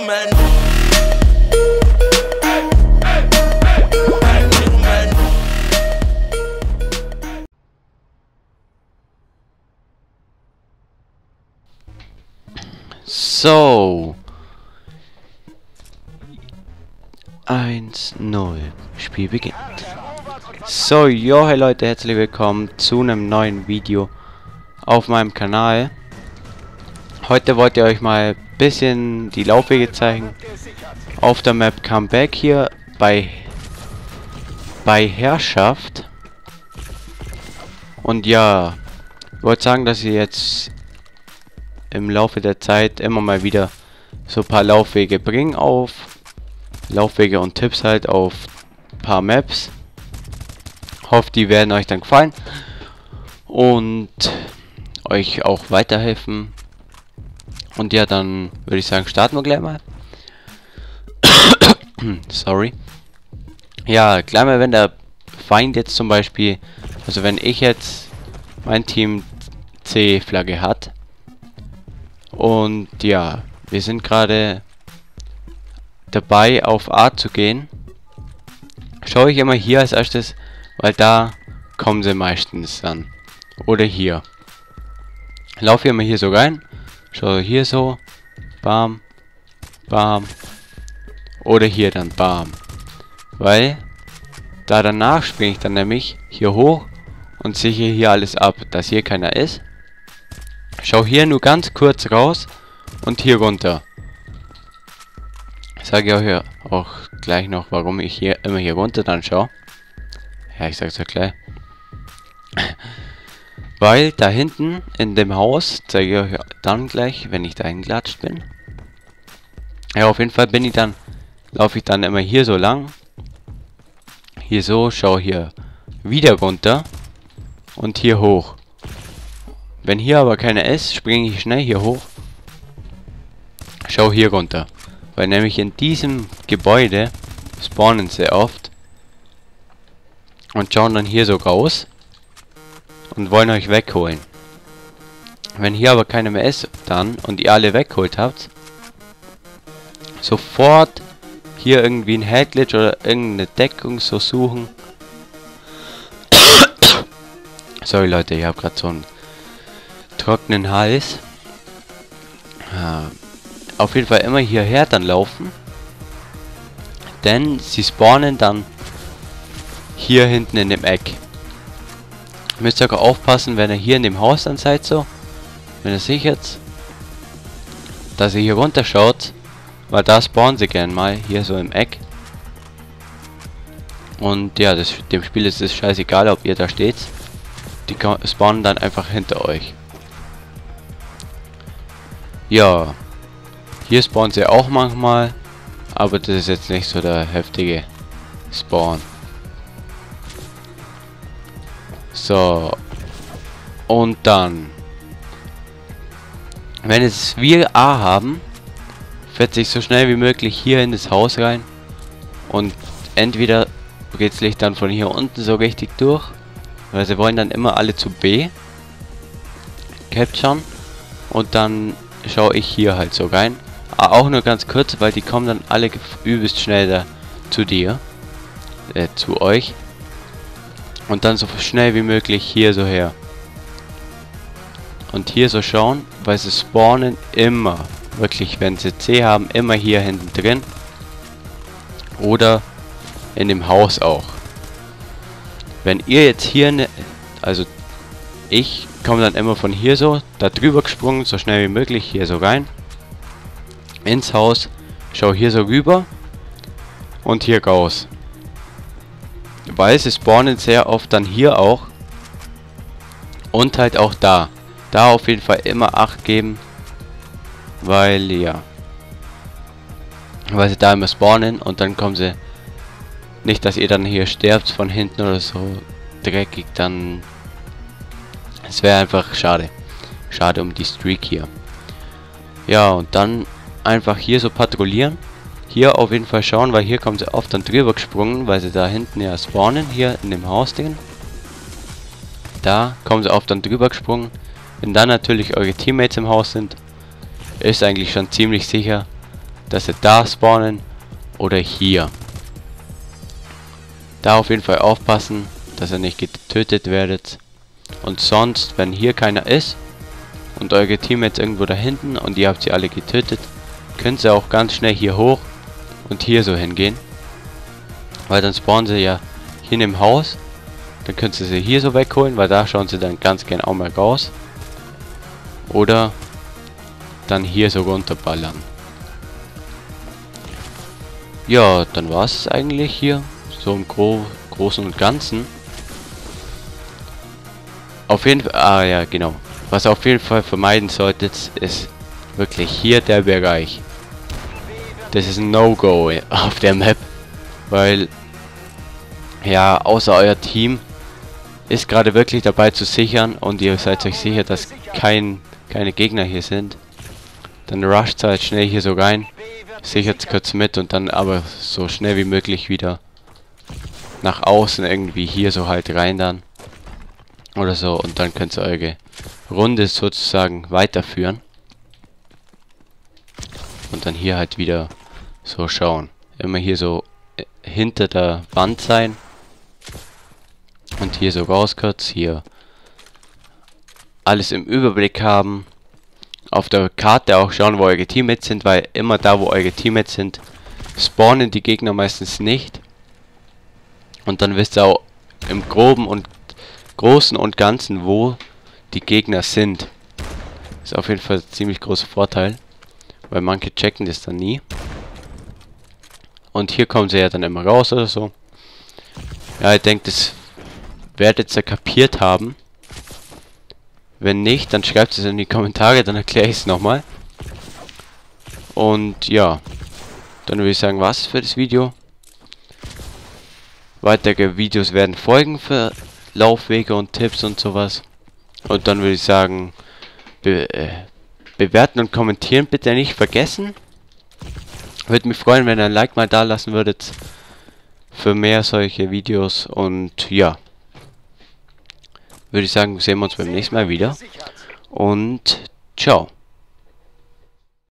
man. So. 1-0. Spiel beginnt. So, jo, hey Leute, herzlich willkommen zu einem neuen Video auf meinem Kanal. Heute wollte ich euch mal ein bisschen die Laufwege zeigen. Auf der Map Comeback hier bei Herrschaft. Und ja, ich wollte sagen, dass ich jetzt im Laufe der Zeit immer mal wieder so ein paar Laufwege bringen auf Laufwege und Tipps halt auf ein paar Maps. Hoffe, die werden euch dann gefallen und euch auch weiterhelfen. Und ja, dann würde ich sagen, starten wir gleich mal. Sorry. Ja, gleich mal, wenn der Feind jetzt zum Beispiel, also wenn ich jetzt mein Team C-Flagge hat. Und ja, wir sind gerade dabei, auf A zu gehen. Schaue ich immer hier als erstes, weil da kommen sie meistens dann. Oder hier. Laufe immer hier so rein. Schaue hier so. Bam. Bam. Oder hier dann. Bam. Weil da danach springe ich dann nämlich hier hoch und sichere hier alles ab, dass hier keiner ist. Schau hier nur ganz kurz raus und hier runter. Ich sage euch auch gleich noch, warum ich hier immer hier runter dann schaue. Ja, ich sag's ja gleich. Weil da hinten in dem Haus, zeige ich euch dann gleich, wenn ich da hingeklatscht bin. Ja, auf jeden Fall laufe ich dann immer hier so lang. Hier so, schau hier wieder runter und hier hoch. Wenn hier aber keiner ist, springe ich schnell hier hoch. Schau hier runter. Weil nämlich in diesem Gebäude spawnen sie oft. Und schauen dann hier so raus. Und wollen euch wegholen. Wenn hier aber keiner mehr ist dann und ihr alle weggeholt habt, sofort hier irgendwie ein Headglitch oder irgendeine Deckung so suchen. Sorry Leute, ich habe gerade so einen trockenen Hals. Auf jeden Fall immer hierher dann laufen. Denn sie spawnen dann hier hinten in dem Eck. Müsst ihr auch aufpassen, wenn ihr hier in dem Haus dann seid so. Wenn ihr sichert, dass ihr hier runter schaut. Weil da spawnen sie gern mal hier so im Eck. Und ja, dem Spiel ist es scheißegal, ob ihr da steht. Die spawnen dann einfach hinter euch. Ja. Hier spawnen sie auch manchmal. Aber das ist jetzt nicht so der heftige Spawn. So. Und dann. Wenn es wir A haben, fährt sich so schnell wie möglich hier in das Haus rein. Und entweder brezel ich dann von hier unten so richtig durch. Weil sie wollen dann immer alle zu B capturen. Und dann schaue ich hier halt so rein. Auch nur ganz kurz, weil die kommen dann alle übelst schnell da zu dir. Zu euch. Und dann so schnell wie möglich hier so her. Und hier so schauen, weil sie spawnen immer. Wirklich, wenn sie C haben, immer hier hinten drin. Oder in dem Haus auch. Wenn ihr jetzt hier, also ich komme dann immer von hier so, da drüber gesprungen, so schnell wie möglich, hier so rein. Ins Haus, schau hier so rüber und hier raus. Weil sie spawnen sehr oft dann hier auch. Und halt auch da. Da auf jeden Fall immer Acht geben. Weil, ja. Weil sie da immer spawnen und dann kommen sie. Nicht, dass ihr dann hier sterbt von hinten oder so dreckig, dann. Es wäre einfach schade. Schade um die Streak hier. Ja, und dann einfach hier so patrouillieren. Hier auf jeden Fall schauen, weil hier kommen sie oft dann drüber gesprungen, weil sie da hinten ja spawnen, hier in dem Hausding. Da kommen sie oft dann drüber gesprungen. Wenn dann natürlich eure Teammates im Haus sind, ist eigentlich schon ziemlich sicher, dass sie da spawnen oder hier. Da auf jeden Fall aufpassen, dass ihr nicht getötet werdet. Und sonst, wenn hier keiner ist und eure Teammates irgendwo da hinten und ihr habt sie alle getötet, könnt ihr auch ganz schnell hier hoch und hier so hingehen. Weil dann spawnen sie ja hier in dem Haus. Dann könnt ihr sie hier so wegholen, weil da schauen sie dann ganz gern auch mal raus. Oder dann hier so runterballern. Ja, dann war es eigentlich hier. So im Großen und Ganzen. Auf jeden Fall, ja genau. Was ihr auf jeden Fall vermeiden solltet, ist wirklich hier der Bereich. Das ist ein No-Go auf der Map. Weil, ja, außer euer Team ist gerade wirklich dabei zu sichern und ihr seid euch sicher, dass keine Gegner hier sind. Dann rusht halt schnell hier so rein, sichert kurz mit und dann aber so schnell wie möglich wieder nach außen irgendwie hier so halt rein dann. Oder so, und dann könnt ihr eure Runde sozusagen weiterführen. Und dann hier halt wieder so schauen. Immer hier so hinter der Wand sein. Und hier so raus kurz, hier alles im Überblick haben. Auf der Karte auch schauen, wo eure Teammates sind, weil immer da, wo eure Teammates sind, spawnen die Gegner meistens nicht. Und dann wisst ihr auch im Großen und Ganzen, wo die Gegner sind. Ist auf jeden Fall ein ziemlich großer Vorteil, weil manche checken das dann nie. Und hier kommen sie ja dann immer raus oder so. Ja, ich denke, das werdet ihr kapiert haben. Wenn nicht, dann schreibt es in die Kommentare, dann erkläre ich es nochmal. Und ja, dann würde ich sagen, was für das Video. Weitere Videos werden folgen für Laufwege und Tipps und sowas. Und dann würde ich sagen, bewerten und kommentieren bitte nicht vergessen. Würde mich freuen, wenn ihr ein Like mal da lassen würdet für mehr solche Videos. Und ja, würde ich sagen, sehen wir uns beim nächsten Mal wieder. Und ciao.